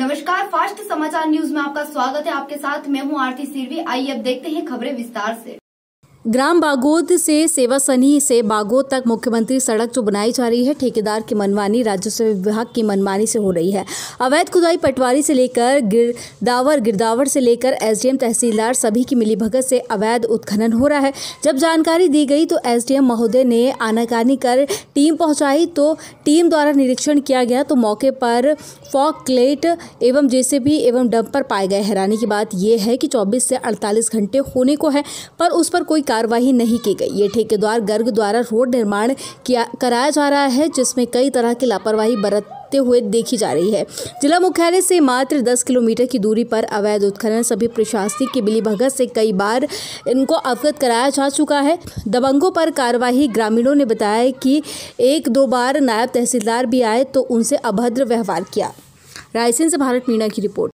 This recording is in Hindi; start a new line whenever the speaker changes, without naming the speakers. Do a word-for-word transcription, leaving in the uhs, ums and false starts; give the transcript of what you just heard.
नमस्कार, फास्ट समाचार न्यूज में आपका स्वागत है। आपके साथ मैं हूं आरती सिरवी। आइए अब देखते हैं खबरें विस्तार से।
ग्राम बागोद से सेवासनी से बागोद तक मुख्यमंत्री सड़क जो बनाई जा रही है, ठेकेदार की मनमानी, राजस्व विभाग की मनमानी से हो रही है। अवैध खुदाई पटवारी से लेकर गिरदावर गिरदावर से लेकर एसडीएम तहसीलदार सभी की मिलीभगत से अवैध उत्खनन हो रहा है। जब जानकारी दी गई तो एसडीएम महोदय ने आनाकानी कर टीम पहुंचाई तो टीम द्वारा निरीक्षण किया गया तो मौके पर फॉकलेट एवं जेसीबी एवं डंपर पाए गए। हैरानी की बात यह है कि चौबीस से अड़तालीस घंटे होने को है पर उस पर कोई कार्रवाई नहीं की गई। ये ठेकेदार गर्ग द्वारा रोड निर्माण किया कराया जा रहा है, जिसमें कई तरह की लापरवाही बरतते हुए देखी जा रही है। जिला मुख्यालय से मात्र दस किलोमीटर की दूरी पर अवैध उत्खनन सभी प्रशासनिक की मिलीभगत से कई बार इनको अवगत कराया जा चुका है। दबंगों पर कार्रवाई। ग्रामीणों ने बताया कि एक दो बार नायब तहसीलदार भी आए तो उनसे अभद्र व्यवहार किया। रायसेन से भारत मीणा की रिपोर्ट।